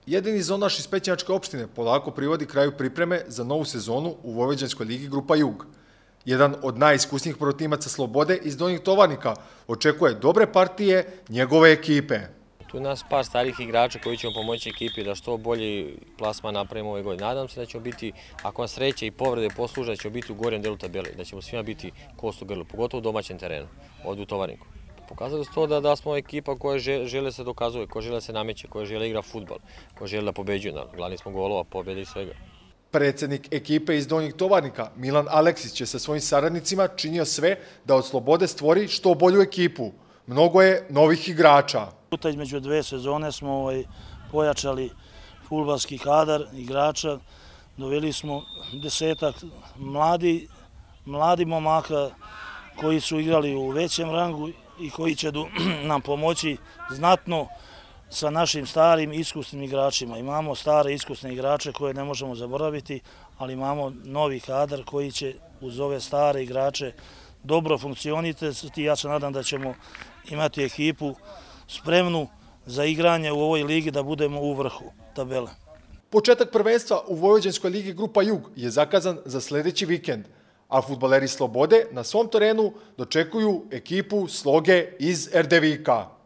Jedini zonaš iz Pećinačke opštine polako privodi kraju pripreme za novu sezonu u Vojvođanskoj ligi Grupa Jug. Jedan od najiskusnijih protimaca Slobode iz Donjih Tovarnika očekuje dobre partije njegove ekipe. Tu je nas par starih igrača koji ćemo pomoći ekipi da što bolji plasman napravimo ove godine. Nadam se da ćemo biti, ako nas sreće i povrede posluže, da ćemo biti u gornjem delu tabele, da ćemo svima biti kost u grlu, pogotovo u domaćem terenu, ovdje u Tovarniku. Pokazali su to da smo ekipa koja žele se dokazuje, koja žele se nameće, koja žele igra fudbal, koja žele da pobeđuje. Glavni smo golova, pobjede i svega. Predsjednik ekipe iz Donjih Tovarnika, Milan Aleksić, je sa svojim saradnicima činio sve da od Slobode stvori što bolju ekipu. Mnogo je novih igrača. Između dve sezone smo pojačali fudbalski kadar igrača. Doveli smo 10-ak mladi momaka koji su igrali u većem rangu i koji će nam pomoći znatno sa našim starim iskusnim igračima. Imamo stare iskusne igrače koje ne možemo zaboraviti, ali imamo novi kadar koji će uz ove stare igrače dobro funkcionirati. Ja se nadam da ćemo imati ekipu spremnu za igranje u ovoj ligi da budemo u vrhu tabele. Početak prvenstva u Vojvođanskoj ligi Grupa Jug je zakazan za sljedeći vikend, a fudbaleri Slobode na svom terenu dočekuju ekipu Sloge iz Erdevika.